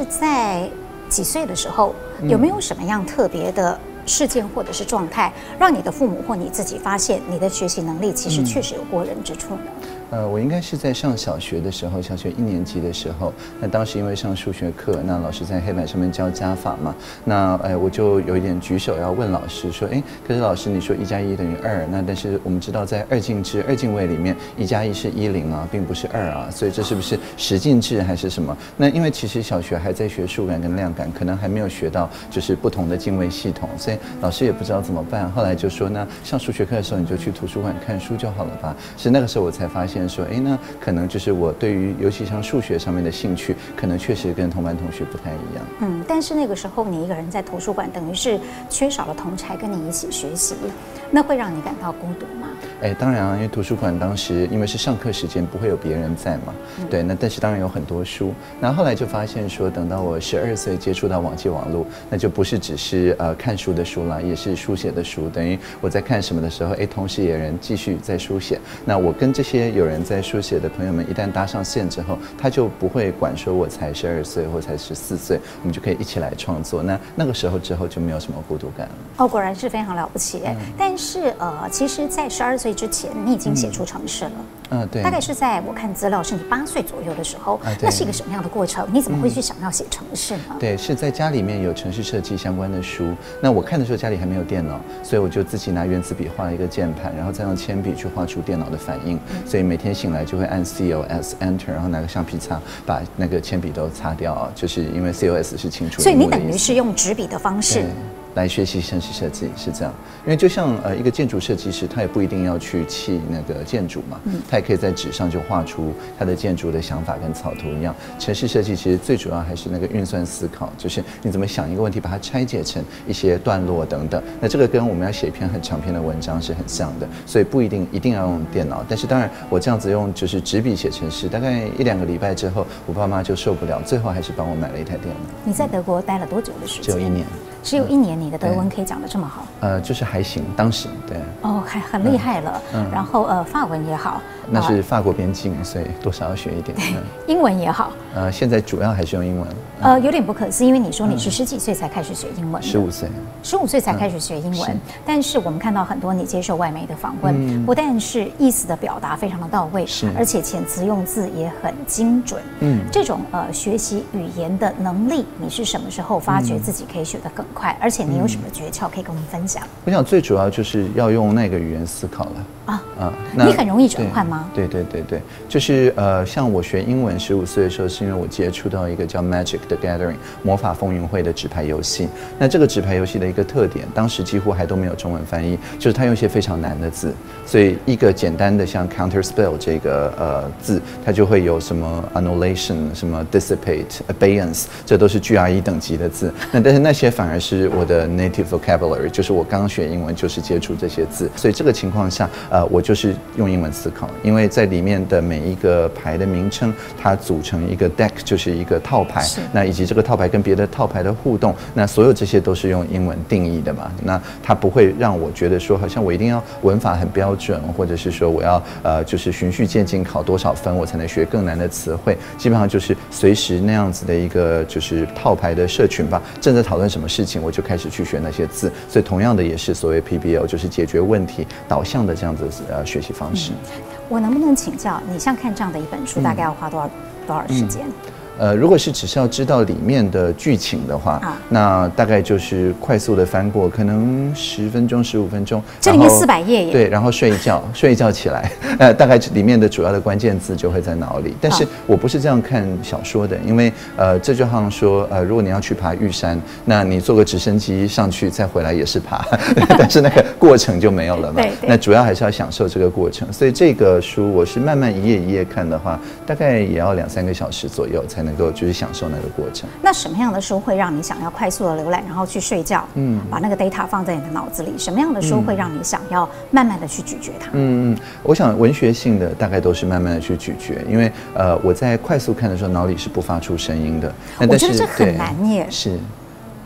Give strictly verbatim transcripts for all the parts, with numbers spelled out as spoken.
在几岁的时候，有没有什么样特别的事件或者是状态，让你的父母或你自己发现你的学习能力其实确实有过人之处呢？ 呃，我应该是在上小学的时候，小学一年级的时候，那当时因为上数学课，那老师在黑板上面教加法嘛，那呃我就有一点举手要问老师说，哎，可是老师你说一加一等于二，那但是我们知道在二进制二进位里面，一加一是一零啊，并不是二啊，所以这是不是十进制还是什么？那因为其实小学还在学数感跟量感，可能还没有学到就是不同的进位系统，所以老师也不知道怎么办。后来就说，那上数学课的时候你就去图书馆看书就好了吧。是那个时候我才发现。说，哎，那可能就是我对于尤其像数学上面的兴趣，可能确实跟同班同学不太一样。 嗯，但是那个时候你一个人在图书馆，等于是缺少了同侪跟你一起学习，那会让你感到孤独吗？ 哎，当然啊，因为图书馆当时因为是上课时间，不会有别人在嘛。嗯、对，那但是当然有很多书。那后来就发现说，等到我十二岁接触到网际网络，那就不是只是呃看书的书啦，也是书写的书。等于我在看什么的时候，哎，同时也有人继续在书写。那我跟这些有人在书写的朋友们，一旦搭上线之后，他就不会管说我才十二岁或才十四岁，我们就可以一起来创作。那那个时候之后就没有什么孤独感了。 哦，果然是非常了不起。嗯、但是呃，其实，在十二岁之前，你已经写出程式了。 嗯，呃、对。 大概是在我看资料是你八岁左右的时候，啊、那是一个什么样的过程？你怎么会去想要写程式呢？ 对，是在家里面有程式设计相关的书。那我看的时候家里还没有电脑，所以我就自己拿原子笔画了一个键盘，然后再用铅笔去画出电脑的反应。嗯、所以每天醒来就会按 C O S Enter， 然后拿个橡皮擦把那个铅笔都擦掉啊，就是因为 C O S 是清除。 所以你等于是用纸笔的方式来学习程式设计，是这样。因为就像呃一个建筑设计师，他也不一定要去砌那个建筑嘛，嗯、他也可以在纸上就画出他的建筑的想法跟草图一样。程式设计其实最主要还是那个运算思考，就是你怎么想一个问题，把它拆解成一些段落等等。那这个跟我们要写一篇很长篇的文章是很像的，所以不一定一定要用电脑。但是当然，我这样子用就是纸笔写程式，大概一两个礼拜之后，我爸妈就受不了，最后还是帮我买了一台电脑。 你在德国待了多久的时间？ 只有一年。 只有一年，你的德文可以讲得这么好？ 呃，就是还行，当时对。 哦，还很厉害了。嗯。然后呃，法文也好。 那是法国边境，所以多少要学一点。 嗯、英文也好。 呃，现在主要还是用英文。 嗯、呃，有点不可思议，因为你说你是十几岁才开始学英文。 十五岁。 十五岁才开始学英文，嗯、但是我们看到很多你接受外媒的访问，嗯、不但是意思的表达非常的到位，是，而且遣词用字也很精准。嗯。这种呃学习语言的能力，你是什么时候发觉自己可以学得更快？而且你有什么诀窍可以跟我们分享？ 我想最主要就是要用那个语言思考了啊啊！你很容易转换吗？ 对对对对，就是呃，像我学英文，十五岁的时候是因为我接触到一个叫 Magic the Gathering 魔法风云会的纸牌游戏。那这个纸牌游戏的一个特点，当时几乎还都没有中文翻译，就是它用一些非常难的字，所以一个简单的像 counter spell 这个呃字，它就会有什么 annulation、什么 dissipate、abeyance， 这都是 G R E 等级的字。那但是那些反而是我的 native vocabulary， 就是我刚学英文就是接触这些字，所以这个情况下，呃，我就是用英文思考，因为在里面的每一个牌的名称，它组成一个 deck， 就是一个套牌，那以及这个套牌跟别的套牌的互动，那所有这些都是用英文定义的嘛，那它不会让我觉得说好像我一定要文法很标准，或者是说我要呃就是循序渐进考多少分我才能学更难的词汇，基本上就是随时那样子的一个就是套牌的社群吧，正在讨论什么事情，我就开始去学那些字，所以同样的也是所谓 P B L， 就是解决问题导向的这样子呃学习方式。 嗯、我能不能请教你，像看这样的一本书，大概要花多少、嗯、多少时间？嗯呃，如果是只是要知道里面的剧情的话，啊、那大概就是快速的翻过，可能十分钟、十五分钟。 这里面四百页耶。 对，然后睡一觉，睡一觉起来，呃，大概里面的主要的关键字就会在脑里。但是我不是这样看小说的，因为呃，这就好像说，呃，如果你要去爬玉山，那你坐个直升机上去再回来也是爬，但是那个过程就没有了嘛。对。那主要还是要享受这个过程，所以这个书我是慢慢一页一页看的话，大概也要两三个小时左右才能。能够就是享受那个过程。 那什么样的书会让你想要快速的浏览，然后去睡觉？嗯，把那个 data 放在你的脑子里。什么样的书会让你想要慢慢的去咀嚼它？嗯嗯， 我想文学性的大概都是慢慢的去咀嚼，因为呃我在快速看的时候，脑里是不发出声音的。 我觉得这很难耶。 是。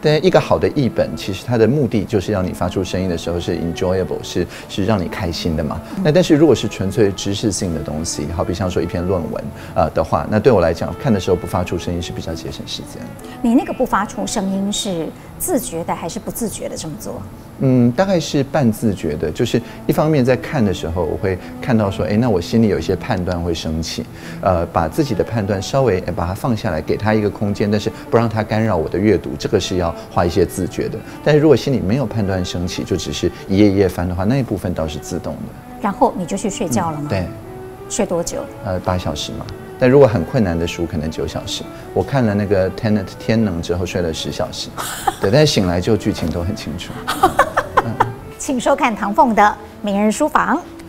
但一个好的译本，其实它的目的就是让你发出声音的时候是 enjoyable， 是是让你开心的嘛。那但是如果是纯粹知识性的东西，好比像说一篇论文呃的话，那对我来讲，看的时候不发出声音是比较节省时间。 你那个不发出声音是自觉的还是不自觉的这么做？ 嗯，大概是半自觉的，就是一方面在看的时候，我会看到说，哎，那我心里有一些判断会升起，呃，把自己的判断稍微把它放下来，给他一个空间，但是不让它干扰我的阅读，这个是要花一些自觉的。但是如果心里没有判断升起，就只是一页一页翻的话，那一部分倒是自动的。 然后你就去睡觉了吗？ 嗯、对， 睡多久？ 呃，八小时嘛。但如果很困难的书，可能九小时。我看了那个《Tenet》天能之后，睡了十小时。对，但是醒来就剧情都很清楚。 请收看唐凤的名人书房。